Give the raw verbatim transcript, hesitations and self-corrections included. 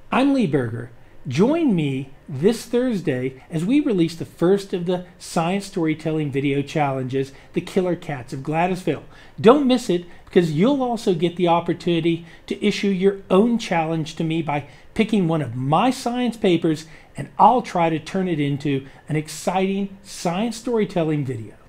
I'm Lee Berger. Join me this Thursday as we release the first of the science storytelling video challenges, The Killer Cats of Gladysvale. Don't miss it, because you'll also get the opportunity to issue your own challenge to me by picking one of my science papers, and I'll try to turn it into an exciting science storytelling video.